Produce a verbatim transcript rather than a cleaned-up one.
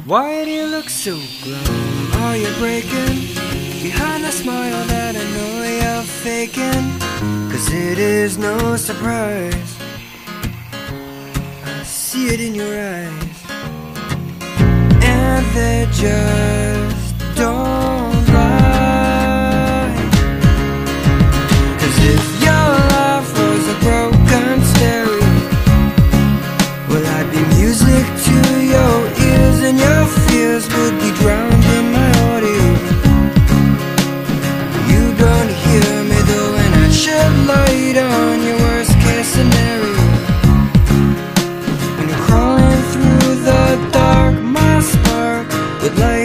Why do you look so glum? Are you breaking behind the smile that I know you're faking? Cause it is no surprise, I see it in your eyes, and they just don't lie. Cause if your life was a broken stereo, well, I'd be music to your ears, and your fears would be drowned in my audio. You don't hear me though, and I'd shed light on your worst case scenario. When you're crawling through the dark, my spark would light